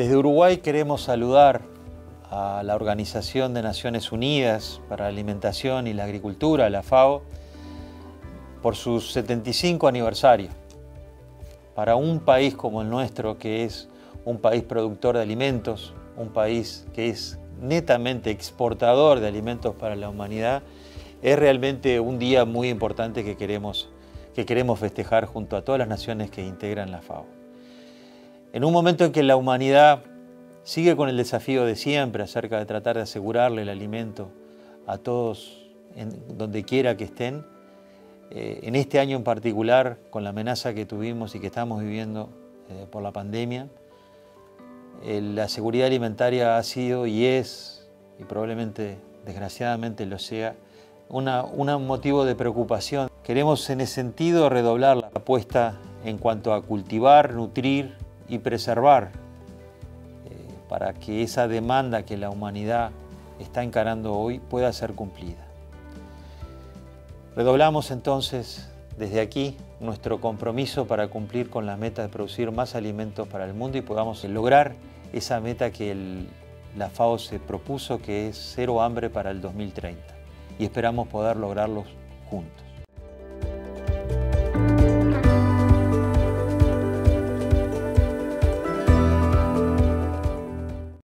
Desde Uruguay queremos saludar a la Organización de Naciones Unidas para la Alimentación y la Agricultura, la FAO, por su 75 aniversario. Para un país como el nuestro, que es un país productor de alimentos, un país que es netamente exportador de alimentos para la humanidad, es realmente un día muy importante que queremos festejar junto a todas las naciones que integran la FAO. En un momento en que la humanidad sigue con el desafío de siempre acerca de tratar de asegurarle el alimento a todos donde quiera que estén, en este año en particular, con la amenaza que tuvimos y que estamos viviendo por la pandemia, la seguridad alimentaria ha sido y es, y probablemente desgraciadamente lo sea, un motivo de preocupación. Queremos en ese sentido redoblar la apuesta en cuanto a cultivar, nutrir y preservar para que esa demanda que la humanidad está encarando hoy pueda ser cumplida. Redoblamos entonces desde aquí nuestro compromiso para cumplir con la meta de producir más alimentos para el mundo y podamos lograr esa meta que la FAO se propuso, que es cero hambre para el 2030. Y esperamos poder lograrlo juntos.